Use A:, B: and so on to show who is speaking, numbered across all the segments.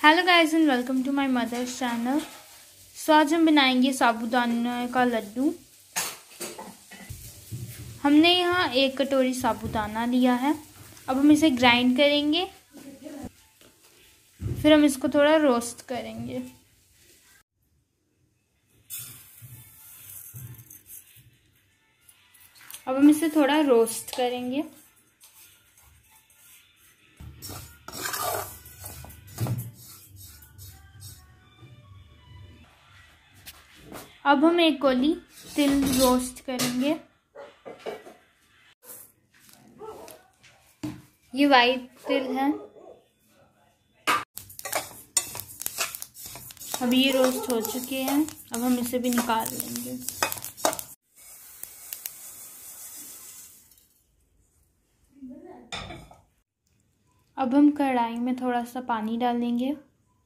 A: Hello guys and welcome to my mother's channel. So आज हम बनाएंगे साबूदाना का लड्डू। हमने यहाँ 1 कटोरी साबूदाना लिया है। अब हम इसे ग्राइंड करेंगे, फिर हम इसको थोड़ा रोस्ट करेंगे। अब हम इसे थोड़ा रोस्ट करेंगे। अब हम 1 कौली तिल रोस्ट करेंगे। ये वाइट तिल है। अब ये रोस्ट हो चुके हैं। अब हम इसे भी निकाल लेंगे। अब हम कढ़ाई में थोड़ा सा पानी डालेंगे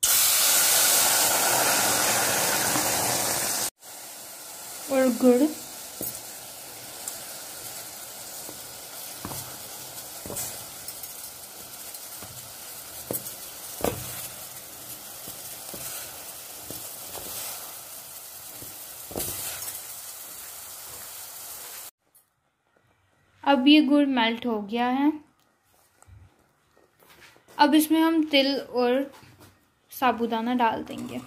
A: और गुड़। अब ये गुड़ मेल्ट हो गया है। अब इसमें हम तिल और साबूदाना डाल देंगे।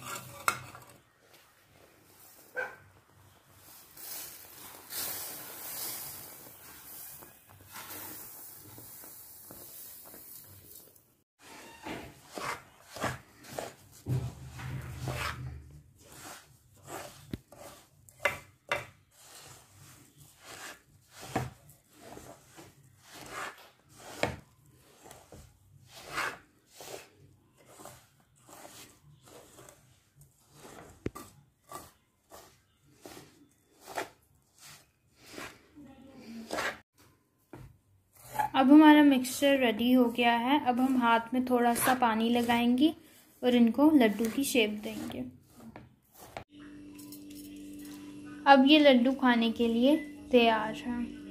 A: अब हमारा मिक्सचर रेडी हो गया है। अब हम हाथ में थोड़ा सा पानी लगाएंगे और इनको लड्डू की शेप देंगे। अब ये लड्डू खाने के लिए तैयार है।